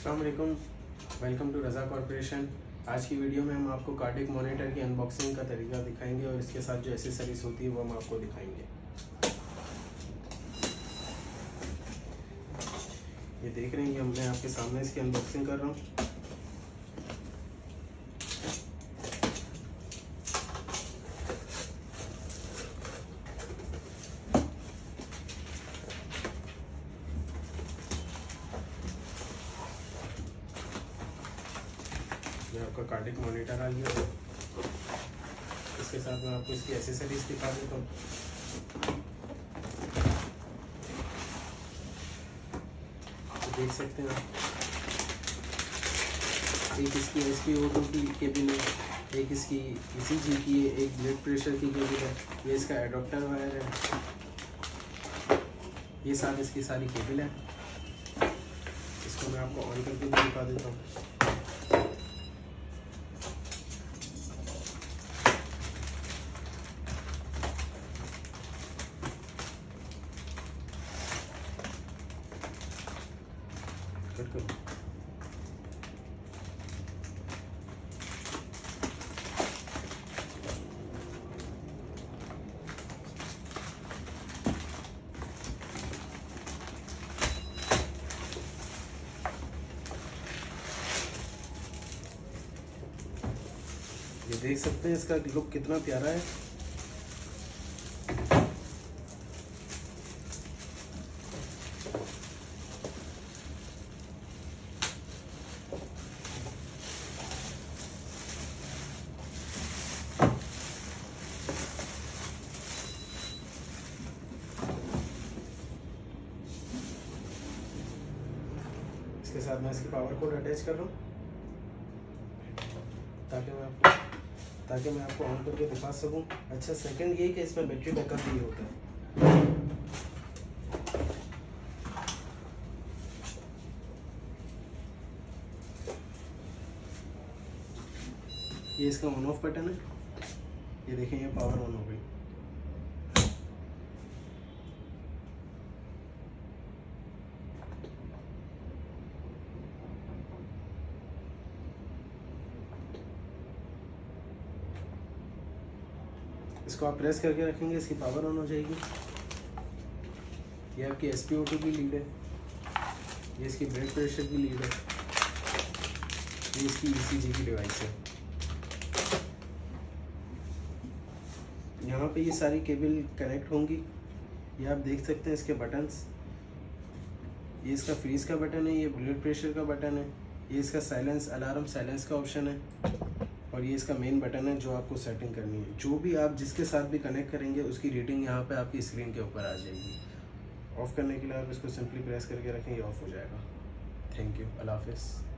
अस्सलाम वालेकुम, welcome to Raza corporation. आज की वीडियो में हम आपको कार्डिक मॉनिटर की अनबॉक्सिंग का तरीका दिखाएंगे और इसके साथ जो एसेसरीज होती है वो हम आपको दिखाएंगे। ये देख रहे हैं, मैं आपके सामने इसकी अनबॉक्सिंग कर रहा हूँ। ये आपका कार्डिक मॉनिटर आ गया। इसके साथ मैं आपको इसकी एसेसरीज दिखा देता हूँ। देख सकते हैं आप, एक इसकी SpO2 की केबल है, एक इसकी ECG की है, एक ब्लड प्रेशर की केबल है, ये इसका एडोप्टर वायर है। ये साथ इसकी सारी केबल है। इसको मैं आपको ऑन करके भी दिखा देता हूँ। ये देख सकते हैं इसका लुक कितना प्यारा है। इसके साथ मैं इसकी पावर कोड अटैच कर रहा हूँ ताकि मैं आपको ऑन करके दिखा सकूं। अच्छा, सेकंड ये कि इसमें बैटरी बैकअप भी होता है। ये इसका ऑन ऑफ बटन है। ये देखें, ये पावर ऑन हो गई। इसको आप प्रेस करके रखेंगे, इसकी पावर ऑन हो जाएगी। ये आपकी SpO2 की लीड है, ये इसकी ब्लड प्रेशर की लीड है, ये इसकी ECG की डिवाइस है। यहाँ पे ये सारी केबल कनेक्ट होंगी। ये आप देख सकते हैं इसके बटन्स। ये इसका फ्रीज का बटन है, ये ब्लड प्रेशर का बटन है, ये इसका साइलेंस अलार्म साइलेंस का ऑप्शन है, और ये इसका मेन बटन है जो आपको सेटिंग करनी है। जो भी आप जिसके साथ भी कनेक्ट करेंगे उसकी रीडिंग यहाँ पे आपकी स्क्रीन के ऊपर आ जाएगी। ऑफ़ करने के लिए आप इसको सिंपली प्रेस करके रखें, ये ऑफ हो जाएगा। थैंक यू, अल्लाह हाफिज़।